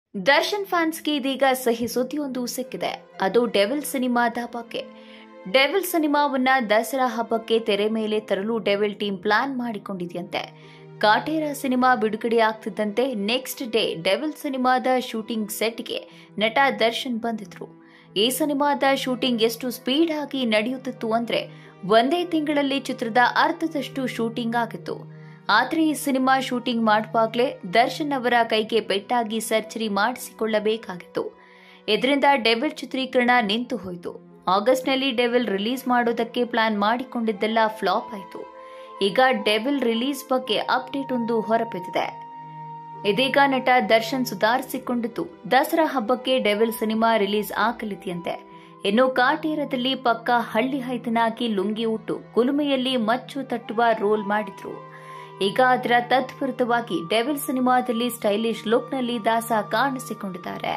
ದರ್ಶನ್ ಫ್ಯಾನ್ಸ್ಗೆ ಇದೀಗ ಸಿಹಿ ಸುದ್ದಿಯೊಂದು ಸಿಕ್ಕಿದೆ. ಅದು ಡೆವಿಲ್ ಸಿನಿಮಾದ ಬಗ್ಗೆ. ಡೆವಿಲ್ ಸಿನಿಮಾವನ್ನ ದಸರಾ ಹಬ್ಬಕ್ಕೆ ತೆರೆ ಮೇಲೆ ತರಲು ಡೆವಿಲ್ ಟೀಮ್ ಪ್ಲಾನ್ ಮಾಡಿಕೊಂಡಿದೆಯಂತೆ. ಕಾಟೇರ ಸಿನಿಮಾ ಬಿಡುಗಡೆ ಆಗ್ತಿದ್ದಂತೆ ನೆಕ್ಸ್ಟ್ ಡೇ ಡೆವಿಲ್ ಸಿನಿಮಾದ ಶೂಟಿಂಗ್ ಸೆಟ್ಗೆ ನಟ ದರ್ಶನ್ ಬಂದಿದ್ರು. ಈ ಸಿನಿಮಾದ ಶೂಟಿಂಗ್ ಎಷ್ಟು ಸ್ಪೀಡ್ ಆಗಿ ನಡೆಯುತ್ತಿತ್ತು ಅಂದ್ರೆ ಒಂದೇ ತಿಂಗಳಲ್ಲಿ ಚಿತ್ರದ ಅರ್ಧದಷ್ಟು ಶೂಟಿಂಗ್ ಆಗಿತ್ತು. ಆದರೆ ಈ ಸಿನಿಮಾ ಶೂಟಿಂಗ್ ಮಾಡುವಾಗಲೇ ದರ್ಶನ್ ಅವರ ಕೈಗೆ ಪೆಟ್ಟಾಗಿ ಸರ್ಜರಿ ಮಾಡಿಸಿಕೊಳ್ಳಬೇಕಾಗಿತ್ತು. ಇದರಿಂದ ಡೆವಿಲ್ ಚಿತ್ರೀಕರಣ ನಿಂತು ಹೋಯಿತು. ಆಗಸ್ಟ್ನಲ್ಲಿ ಡೆವಿಲ್ ರಿಲೀಸ್ ಮಾಡೋದಕ್ಕೆ ಪ್ಲಾನ್ ಮಾಡಿಕೊಂಡಿದ್ದೆಲ್ಲ ಫ್ಲಾಪ್ ಆಯಿತು. ಈಗ ಡೆವಿಲ್ ರಿಲೀಸ್ ಬಗ್ಗೆ ಅಪ್ಡೇಟ್ ಒಂದು ಹೊರಬಿದ್ದಿದೆ. ಇದೀಗ ನಟ ದರ್ಶನ್ ಸುಧಾರಿಸಿಕೊಂಡಿದ್ದು ದಸರಾ ಹಬ್ಬಕ್ಕೆ ಡೆವಿಲ್ ಸಿನಿಮಾ ರಿಲೀಸ್ ಆಗಲಿದೆಯಂತೆ. ಇನ್ನು ಕಾಟೇರದಲ್ಲಿ ಪಕ್ಕಾ ಹಳ್ಳಿ ಹೈತನಾಗಿ ಲುಂಗಿ ಉಟ್ಟು ಕುಲುಮೆಯಲ್ಲಿ ಮಚ್ಚು ತಟ್ಟುವ ರೋಲ್ ಮಾಡಿದ್ರು. ಈಗ ಅದರ ತದ್ವಿರುದ್ಧವಾಗಿ ಡೆವಿಲ್ ಸಿನಿಮಾದಲ್ಲಿ ಸ್ಟೈಲಿಶ್ ಲುಕ್ನಲ್ಲಿ ದಾಸ ಕಾಣಿಸಿಕೊಂಡಿದ್ದಾರೆ.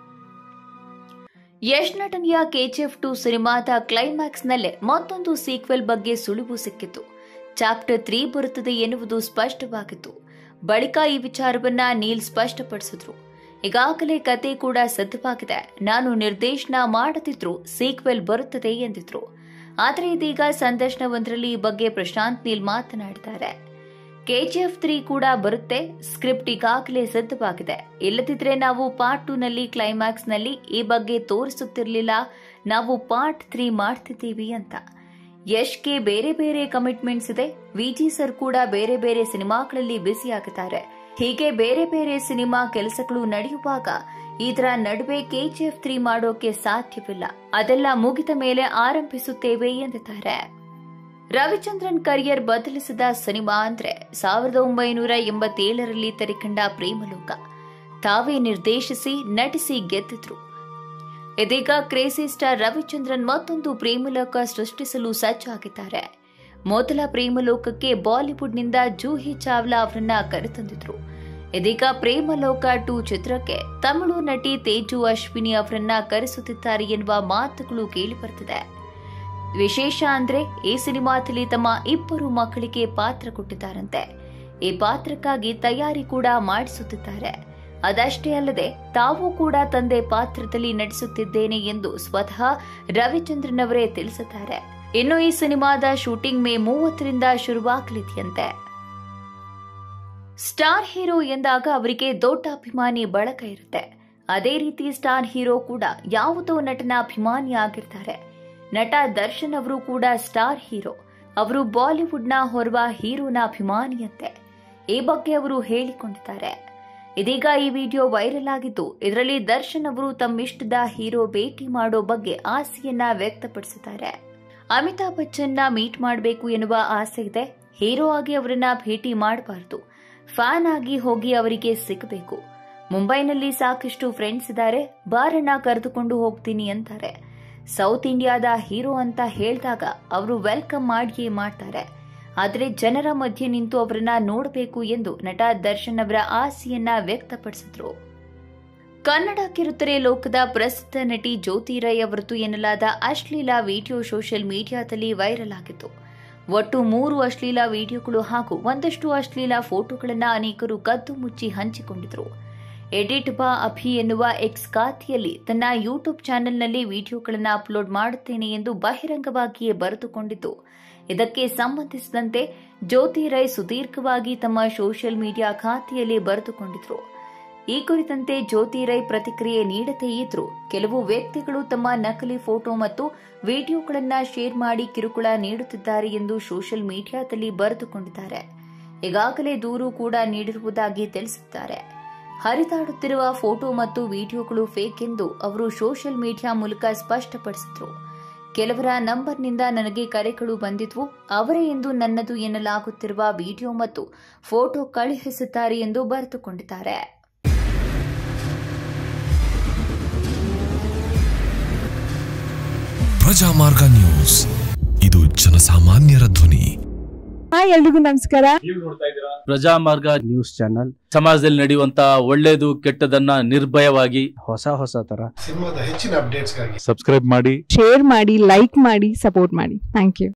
ಯಶ್ ನಟನೆಯ ಕೆಜಿಎಫ್ 2 ಸಿನಿಮಾದ ಕ್ಲೈಮ್ಯಾಕ್ಸ್ನಲ್ಲೇ ಮತ್ತೊಂದು ಸೀಕ್ವೆಲ್ ಬಗ್ಗೆ ಸುಳಿವು ಸಿಕ್ಕಿತು. ಚಾಪ್ಟರ್ 3 ಬರುತ್ತದೆ ಎನ್ನುವುದು ಸ್ಪಷ್ಟವಾಗಿತ್ತು. ಬಳಿಕ ಈ ವಿಚಾರವನ್ನ ನೀಲ್ ಸ್ಪಷ್ಟಪಡಿಸಿದ್ರು. ಈಗಾಗಲೇ ಕತೆ ಕೂಡ ಸಿದ್ಧವಾಗಿದೆ, ನಾನು ನಿರ್ದೇಶನ ಮಾಡದಿದ್ರು ಸೀಕ್ವೆಲ್ ಬರುತ್ತದೆ ಎಂದಿದ್ರು. ಆದರೆ ಇದೀಗ ಸಂದರ್ಶನವೊಂದರಲ್ಲಿ ಈ ಬಗ್ಗೆ ಪ್ರಶಾಂತ್ ನೀಲ್ ಮಾತನಾಡಿದ್ದಾರೆ. ಕೆಜಿಎಫ್ 3 ಕೂಡ ಬರುತ್ತೆ, ಸ್ಕ್ರಿಪ್ಟ್ ಈಗಾಗಲೇ ಸಿದ್ಧವಾಗಿದೆ. ಇಲ್ಲದಿದ್ರೆ ನಾವು ಪಾರ್ಟ್ 2 ನಲ್ಲಿ ಕ್ಲೈಮ್ಯಾಕ್ಸ್ ನಲ್ಲಿ ಈ ಬಗ್ಗೆ ತೋರಿಸುತ್ತಿರಲಿಲ್ಲ, ನಾವು ಪಾರ್ಟ್ 3 ಮಾಡ್ತಿದ್ದೀವಿ ಅಂತ. ಯಶ್ಗೆ ಬೇರೆ ಬೇರೆ ಕಮಿಟ್ಮೆಂಟ್ಸ್ ಇದೆ. ವಿಜಿ ಸರ್ ಕೂಡ ಬೇರೆ ಬೇರೆ ಸಿನಿಮಾಗಳಲ್ಲಿ ಬ್ಯುಸಿ ಆಗಿದ್ದಾರೆ. ಹೀಗೆ ಬೇರೆ ಬೇರೆ ಸಿನಿಮಾ ಕೆಲಸಗಳು ನಡೆಯುವಾಗ ಇದರ ನಡುವೆ ಕೆಜಿಎಫ್ 3 ಮಾಡೋಕೆ ಸಾಧ್ಯವಿಲ್ಲ. ಅದೆಲ್ಲ ಮುಗಿದ ಮೇಲೆ ಆರಂಭಿಸುತ್ತೇವೆ ಎಂದಿದ್ದಾರೆ. ರವಿಚಂದ್ರನ್ ಕರಿಯರ್ ಬದಲಿಸಿದ ಸಿನಿಮಾ ಅಂದ್ರೆ 1987ರಲ್ಲಿ ತೆರೆಕಂಡ ಪ್ರೇಮಲೋಕ. ತಾವೇ ನಿರ್ದೇಶಿಸಿ ನಟಿಸಿ ಗೆದ್ದಿದ್ರು. ಇದೀಗ ಕ್ರೇಜಿ ಸ್ಟಾರ್ ರವಿಚಂದ್ರನ್ ಮತ್ತೊಂದು ಪ್ರೇಮಲೋಕ ಸೃಷ್ಟಿಸಲು ಸಜ್ಜಾಗಿದ್ದಾರೆ. ಮೊದಲ ಪ್ರೇಮಲೋಕಕ್ಕೆ ಬಾಲಿವುಡ್ನಿಂದ ಜೂಹಿ ಚಾವ್ಲಾ ಅವರನ್ನ ಕರೆತಂದಿದ್ರು. ಇದೀಗ ಪ್ರೇಮಲೋಕ 2 ಚಿತ್ರಕ್ಕೆ ತಮಿಳು ನಟಿ ತೇಜು ಅಶ್ವಿನಿ ಅವರನ್ನ ಕರೆಸುತ್ತಿದ್ದಾರೆ ಎನ್ನುವ ಮಾತುಗಳು ಕೇಳಿಬರುತ್ತಿದೆ. ವಿಶೇಷ ಅಂದ್ರೆ ಈ ಸಿನಿಮಾದಲ್ಲಿ ತಮ್ಮ 2 ಮಕ್ಕಳಿಗೆ ಪಾತ್ರ ಕೊಟ್ಟಿದ್ದಾರಂತೆ. ಈ ಪಾತ್ರಕ್ಕಾಗಿ ತಯಾರಿ ಕೂಡ ಮಾಡಿಸುತ್ತಿದ್ದಾರೆ. ಅದಷ್ಟೇ ಅಲ್ಲದೆ ತಾವು ಕೂಡ ತಂದೆ ಪಾತ್ರದಲ್ಲಿ ನಟಿಸುತ್ತಿದ್ದೇನೆ ಎಂದು ಸ್ವತಃ ರವಿಚಂದ್ರನ್ ಅವರೇ ತಿಳಿಸಿದ್ದಾರೆ. ಇನ್ನು ಈ ಸಿನಿಮಾದ ಶೂಟಿಂಗ್ ಮೇ 30ರಿಂದ ಶುರುವಾಗಲಿದೆಯಂತೆ. ಸ್ಟಾರ್ ಹೀರೋ ಎಂದಾಗ ಅವರಿಗೆ ದೊಡ್ಡ ಅಭಿಮಾನಿ ಬಳಗ ಇರುತ್ತೆ. ಅದೇ ರೀತಿ ಸ್ಟಾರ್ ಹೀರೋ ಕೂಡ ಯಾವುದೋ ನಟನ ಅಭಿಮಾನಿ ಆಗಿರ್ತಾರೆ. ನಟ ದರ್ಶನ್ ಅವರು ಕೂಡ ಸ್ಟಾರ್ ಹೀರೋ. ಅವರು ಬಾಲಿವುಡ್ನ ಹೊರವ ಹೀರೋನ ಅಭಿಮಾನಿಯಂತೆ. ಈ ಬಗ್ಗೆ ಅವರು ಹೇಳಿಕೊಂಡಿದ್ದಾರೆ. ಇದೀಗ ಈ ವಿಡಿಯೋ ವೈರಲ್ ಆಗಿದ್ದು, ಇದರಲ್ಲಿ ದರ್ಶನ್ ಅವರು ತಮ್ಮಿಷ್ಟದ ಹೀರೋ ಭೇಟಿ ಮಾಡೋ ಬಗ್ಗೆ ಆಸೆಯನ್ನ ವ್ಯಕ್ತಪಡಿಸಿದ್ದಾರೆ. ಅಮಿತಾಬ್ ಬಚ್ಚನ್ನ ಮೀಟ್ ಮಾಡಬೇಕು ಎನ್ನುವ ಆಸೆ ಇದೆ. ಹೀರೋ ಆಗಿ ಅವರನ್ನ ಭೇಟಿ ಮಾಡಬಾರದು, ಫ್ಯಾನ್ ಆಗಿ ಹೋಗಿ ಅವರಿಗೆ ಸಿಗಬೇಕು. ಮುಂಬೈನಲ್ಲಿ ಸಾಕಷ್ಟು ಫ್ರೆಂಡ್ಸ್ ಇದ್ದಾರೆ, ಬಾರನ್ನ ಕರೆದುಕೊಂಡು ಹೋಗ್ತೀನಿ ಅಂತಾರೆ. ಸೌತ್ ಇಂಡಿಯಾದ ಹೀರೋ ಅಂತ ಹೇಳಿದಾಗ ಅವರು ವೆಲ್ಕಮ್ ಮಾಡಿಯೇ ಮಾಡ್ತಾರೆ. ಆದರೆ ಜನರ ಮಧ್ಯೆ ನಿಂತು ಅವರನ್ನ ನೋಡಬೇಕು ಎಂದು ನಟ ದರ್ಶನ್ ಅವರ ಆಸೆಯನ್ನ ವ್ಯಕ್ತಪಡಿಸಿದ್ರು. ಕನ್ನಡ ಕಿರುತೆರೆ ಲೋಕದ ಪ್ರಸಿದ್ಧ ನಟಿ ಜ್ಯೋತಿ ರೈ ಅವರದ್ದು ಎನ್ನಲಾದ ಅಶ್ಲೀಲ ವಿಡಿಯೋ ಸೋಷಿಯಲ್ ಮೀಡಿಯಾದಲ್ಲಿ ವೈರಲ್ ಆಗಿತ್ತು. ಒಟ್ಟು 3 ಅಶ್ಲೀಲ ವಿಡಿಯೋಗಳು ಹಾಗೂ ಒಂದಷ್ಟು ಅಶ್ಲೀಲ ಫೋಟೋಗಳನ್ನು ಅನೇಕರು ಕದ್ದು ಮುಚ್ಚಿ ಹಂಚಿಕೊಂಡಿದ್ರು. ಎಡಿಟ್ ಬಾ ಅಭಿ ಎನ್ನುವ ಎಕ್ಸ್ ಖಾತೆಯಲ್ಲಿ ತನ್ನ ಯೂಟ್ಯೂಬ್ ಚಾನೆಲ್ನಲ್ಲಿ ವಿಡಿಯೋಗಳನ್ನು ಅಪ್ಲೋಡ್ ಮಾಡುತ್ತೇನೆ ಎಂದು ಬಹಿರಂಗವಾಗಿಯೇ ಬರೆದುಕೊಂಡಿದ್ದು, ಇದಕ್ಕೆ ಸಂಬಂಧಿಸಿದಂತೆ ಜ್ಯೋತಿ ರೈ ಸುದೀರ್ಘವಾಗಿ ತಮ್ಮ ಸೋಷಿಯಲ್ ಮೀಡಿಯಾ ಖಾತೆಯಲ್ಲಿ ಬರೆದುಕೊಂಡಿದ್ರು. ಈ ಕುರಿತಂತೆ ಜ್ಯೋತಿ ರೈ ಪ್ರತಿಕ್ರಿಯೆ ನೀಡದೇ ಇದ್ರು. ಕೆಲವು ವ್ಯಕ್ತಿಗಳು ತಮ್ಮ ನಕಲಿ ಫೋಟೋ ಮತ್ತು ವಿಡಿಯೋಗಳನ್ನು ಶೇರ್ ಮಾಡಿ ಕಿರುಕುಳ ನೀಡುತ್ತಿದ್ದಾರೆ ಎಂದು ಸೋಷಿಯಲ್ ಮೀಡಿಯಾದಲ್ಲಿ ಬರೆದುಕೊಂಡಿದ್ದಾರೆ. ಈಗಾಗಲೇ ದೂರು ಕೂಡ ನೀಡಿರುವುದಾಗಿ ತಿಳಿಸಿದ್ದಾರೆ. ಹರಿದಾಡುತ್ತಿರುವ ಫೋಟೋ ಮತ್ತು ವಿಡಿಯೋಗಳು ಫೇಕ್ ಎಂದು ಅವರು ಸೋಷಿಯಲ್ ಮೀಡಿಯಾ ಮೂಲಕ ಸ್ಪಷ್ಟಪಡಿಸಿದರು. ಕೆಲವರ ನಂಬರ್ನಿಂದ ನನಗೆ ಕರೆಗಳು ಬಂದಿದ್ವು, ಅವರೇ ಎಂದು ನನ್ನದು ಎನ್ನಲಾಗುತ್ತಿರುವ ವಿಡಿಯೋ ಮತ್ತು ಫೋಟೋ ಕಳುಹಿಸಿದ್ದಾರೆ ಎಂದು ಬರೆದುಕೊಂಡಿದ್ದಾರೆ. ಪ್ರಜಾಮಾರ್ಗ ನ್ಯೂಸ್, ಇದು ಜನಸಾಮಾನ್ಯರ ಧ್ವನಿ. ಹಾಯ್, ಎಲ್ರಿಗೂ ನಮಸ್ಕಾರ. ಪ್ರಜಾಮಾರ್ಗ ನ್ಯೂಸ್ ಚಾನಲ್ ಸಮಾಜದಲ್ಲಿ ನಡೆಯುವಂತ ಒಳ್ಳೇದು ಕೆಟ್ಟದನ್ನ ನಿರ್ಭಯವಾಗಿ ಹೊಸ ತರ ಸಿನಿಮಾದ ಹೆಚ್ಚಿನ ಅಪ್ಡೇಟ್ಸ್ಗಾಗಿ ಸಬ್ಸ್ಕ್ರೈಬ್ ಮಾಡಿ, ಶೇರ್ ಮಾಡಿ, ಲೈಕ್ ಮಾಡಿ, ಸಪೋರ್ಟ್ ಮಾಡಿ. Thank you.